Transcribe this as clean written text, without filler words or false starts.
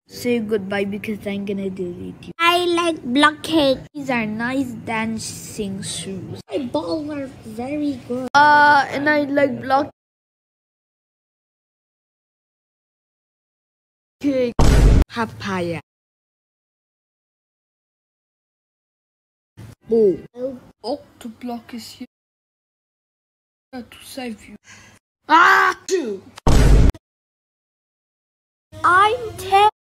Say goodbye because I'm gonna delete you. I like blockade. These are nice dancing shoes. My ball are very good. And I like block cake. Papaya. Oh, Octoblock is here to save you. Ah! I'm 10.